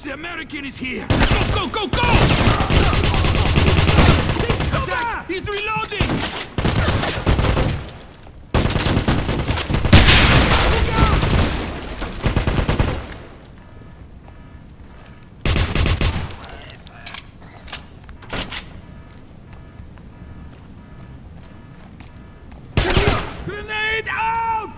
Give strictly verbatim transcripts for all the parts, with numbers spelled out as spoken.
The American is here! Go, go, go, go! Attack! He's reloading! Grenade out!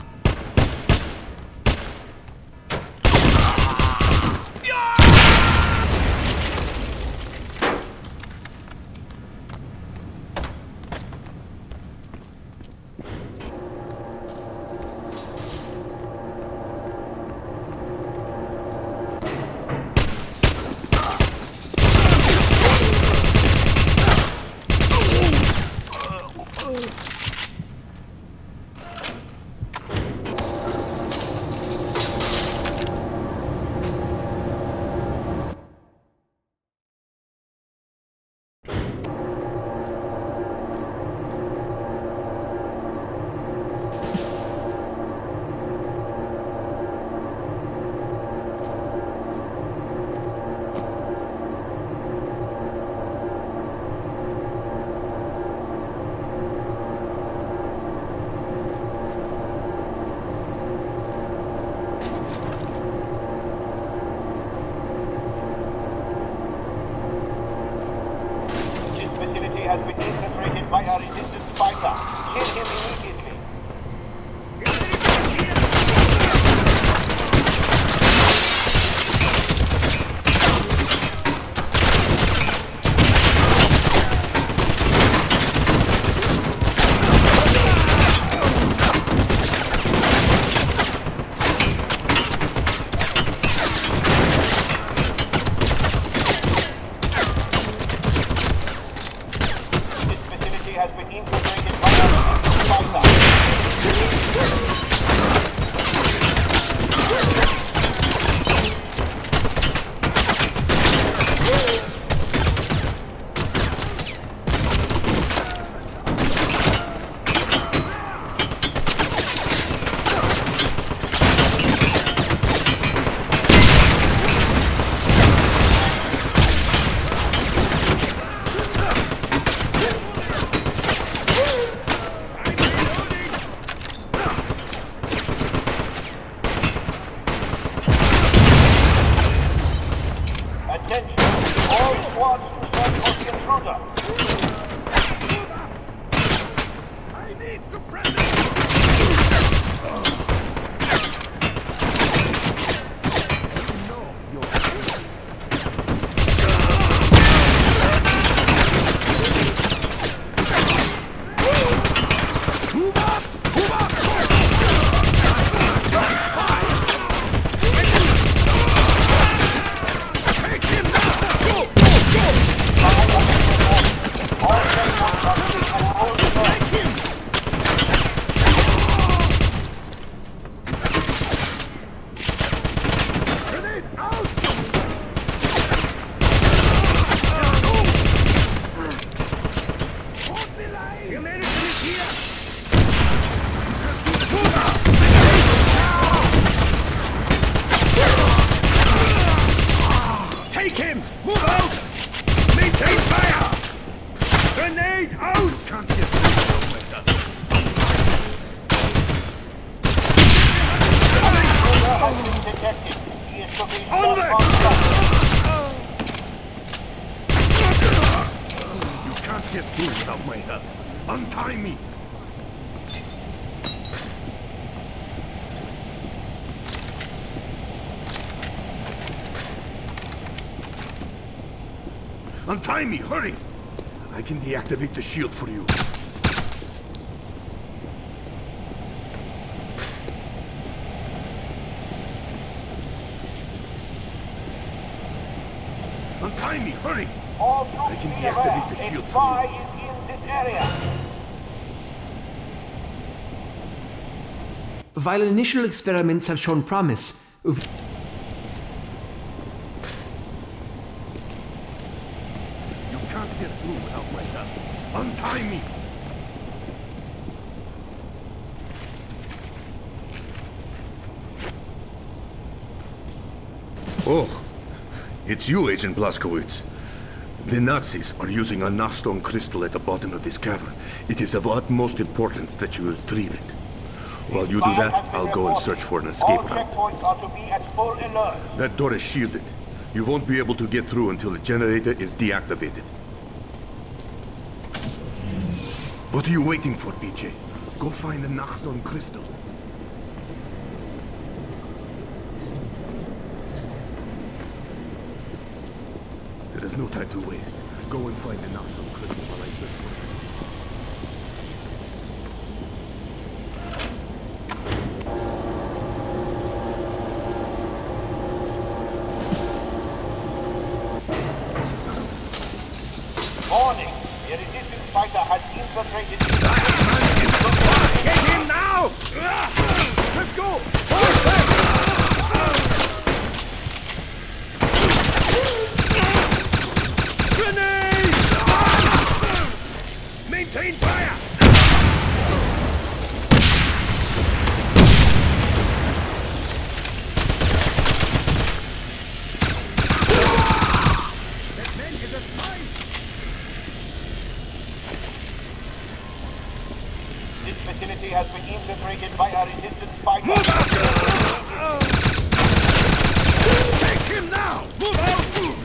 Has been infiltrated by a resistance fighter. Kill him immediately. Has been infiltrated by a resistance fighter. I need suppressing! Take him! Move out! Maintain fire! Grenade out! Can't get through with that. You can't get through without my help. Untie me! Untie me, hurry! I can deactivate the shield for you. Untie me, hurry! I can deactivate the shield for you. In this area. While initial experiments have shown promise, Can't get through without my help. Untie me! Oh, It's you, Agent Blazkowicz. The Nazis are using a Nachstone crystal at the bottom of this cavern. It is of utmost importance that you retrieve it. While you do that, I'll go and search for an escape All route. checkpoints are to be at full alert. That door is shielded. You won't be able to get through until the generator is deactivated. What are you waiting for, B J? Go find the Nachstone crystal. There is no time to waste. Go and find the Nachstone crystal while I search for it. Warning! The resistance fighter has infiltrated. Get him now! Let's go! Grenade! Maintain fire! That man is a spy! This facility has been infiltrated by a resistance fighter. Move out! Take him now! Move out!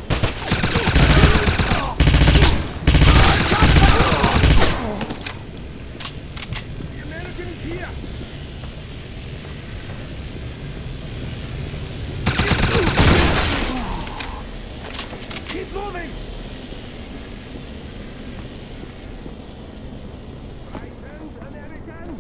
The American is here! Keep moving! Frightened American!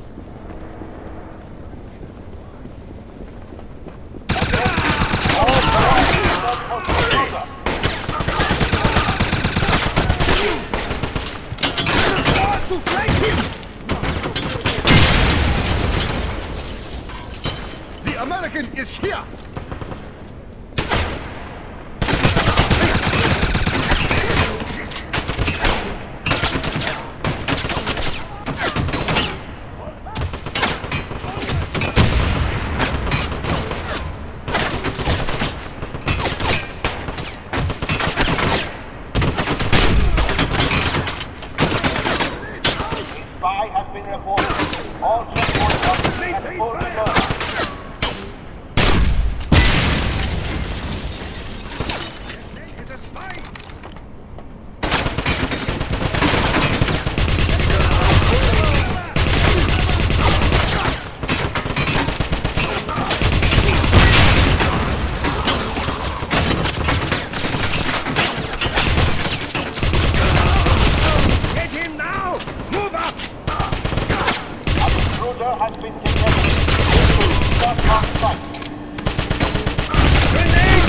To flank him! The American is here! Spy has been reported. All checkpoints are to be at full alert. Is a spy! Get him now! Move up! A intruder has been detected. Just on site. Grenade!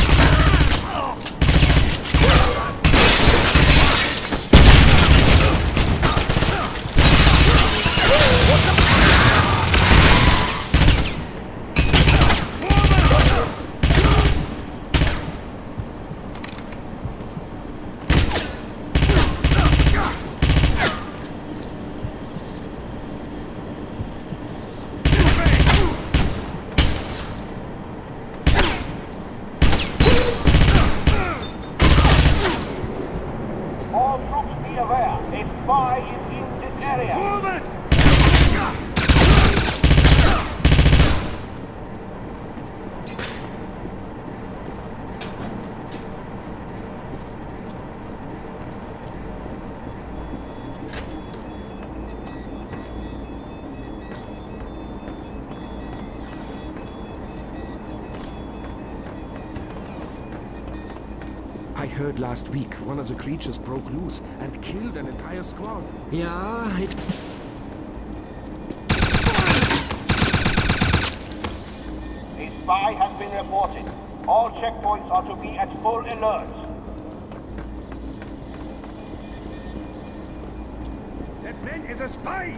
All troops be aware. A spy is in this area. Move it! I heard last week one of the creatures broke loose and killed an entire squad. Yeah, it... A spy has been reported. All checkpoints are to be at full alert. That man is a spy!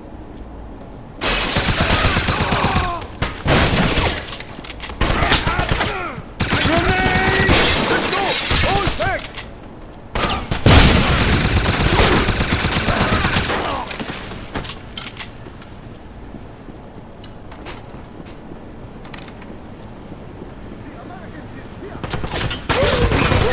Grenade! Let's go! Hold back! The American is here!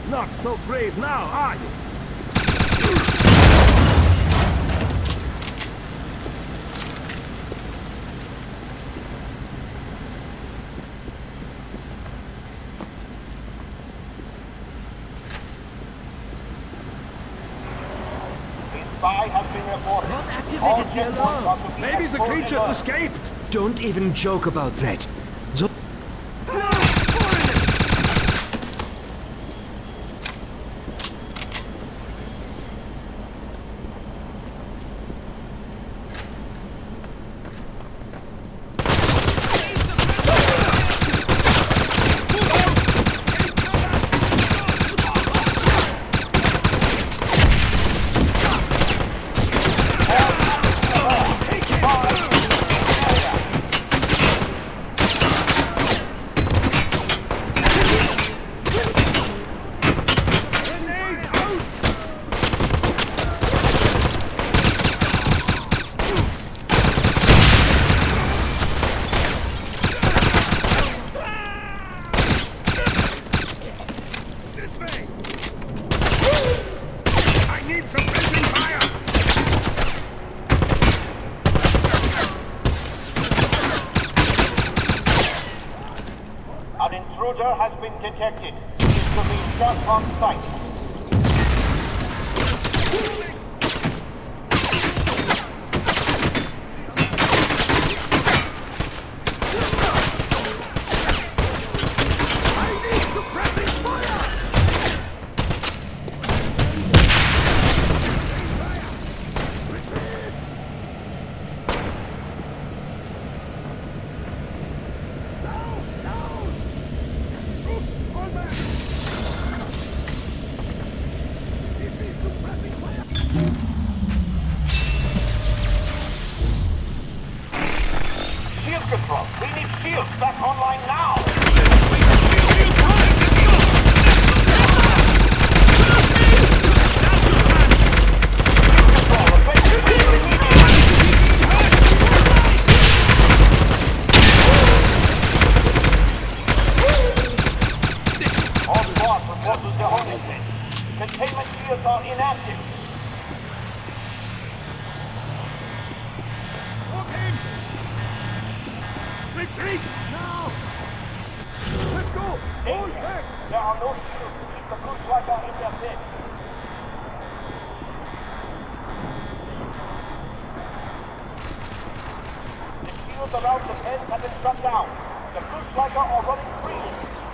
Not so brave now, are you? Spy has been reported. What activated the alarm? Maybe the creatures escaped. Don't even joke about that. So An intruder has been detected. He is to be shot on sight. Shield control. We need shields back online now. All squads report to the holding pen. Containment shields are inactive. Retreat! Now! Let's go! Hold back! There are no shields to keep the Blue Striker in their pit. The shields around the pen have been shut down. The Blue Striker are running free.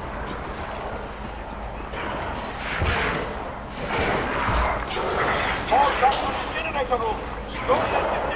Fall back to the generator room. Don't let them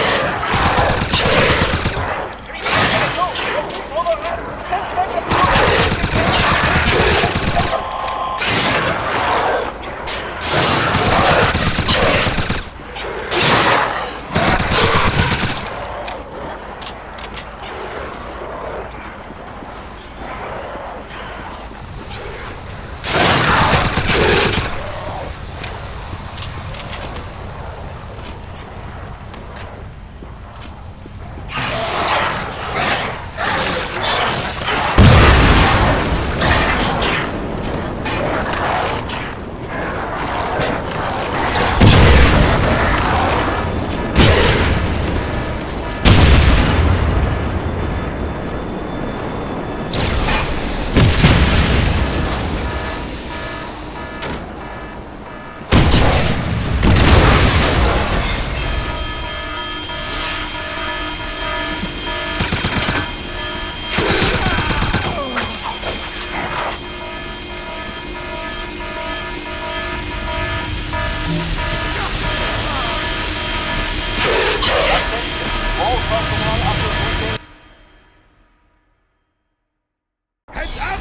Heads up!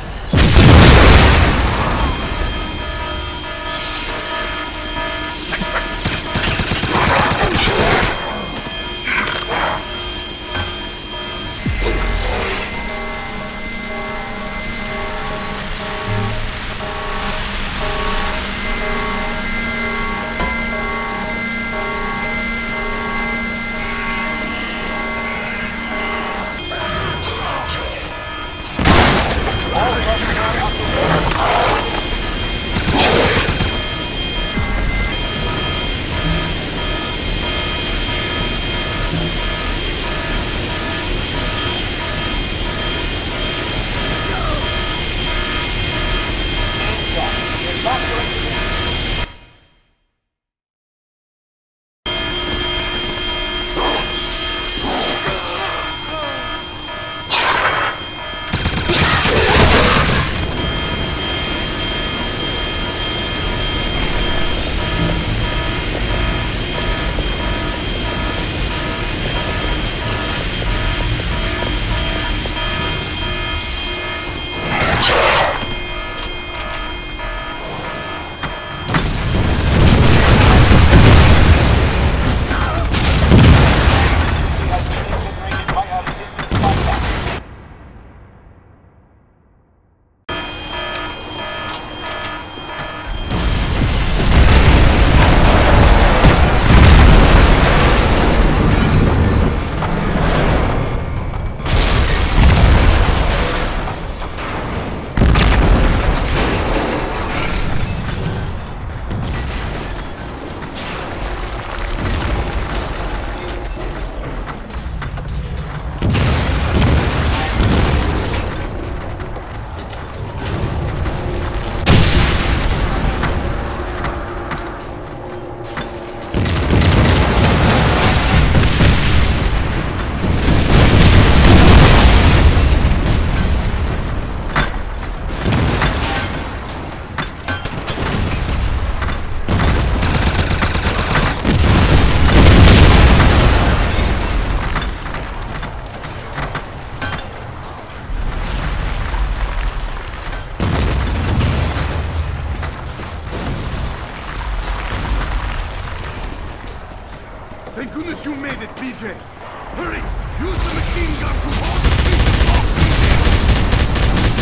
Thank goodness you made it, B J. Hurry! Use the machine gun to hold the creatures off, B J!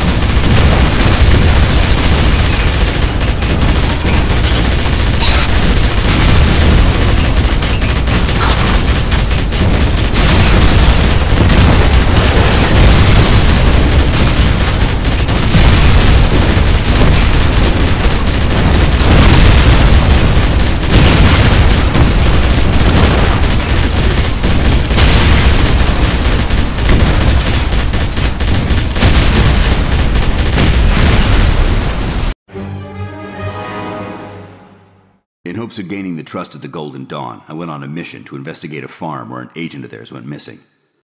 In hopes of gaining the trust of the Golden Dawn, I went on a mission to investigate a farm where an agent of theirs went missing.